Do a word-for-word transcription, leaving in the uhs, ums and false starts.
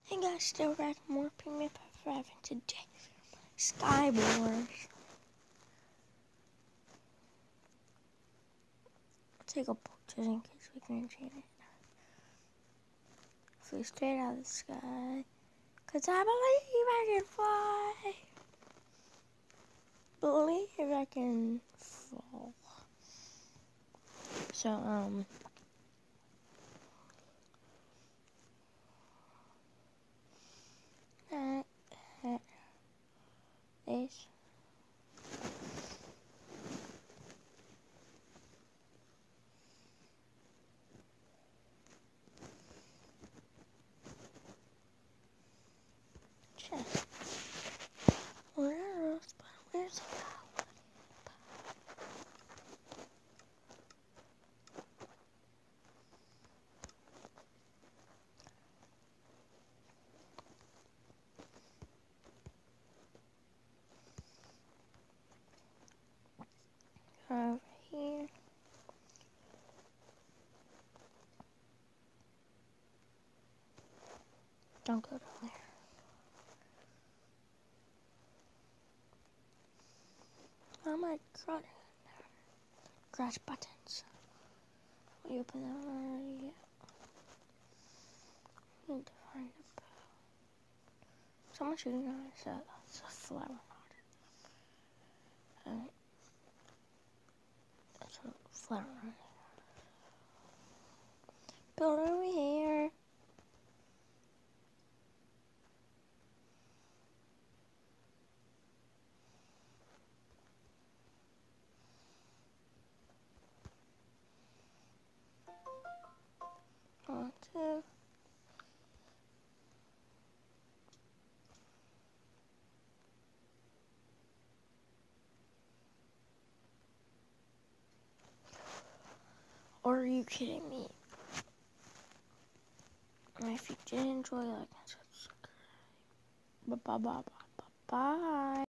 Hey guys, still red more Premium Five today. Sky Wars. Take a picture in case we can enchant it. Flew straight out of the sky. Cause I believe I can fly. Believe I can fall. So, um... That, that, this. Chest. Where's, where's the power? Over here. Don't go down there. Oh my god. Crash buttons. Will you open that already? Yeah. Need to find a bow. Someone shooting on us. Uh, that's a flower pot. Alright. That's a flower pot. Build over here. One, two. Or are you kidding me? And if you did enjoy, like and subscribe. Bye bye bye bye bye bye.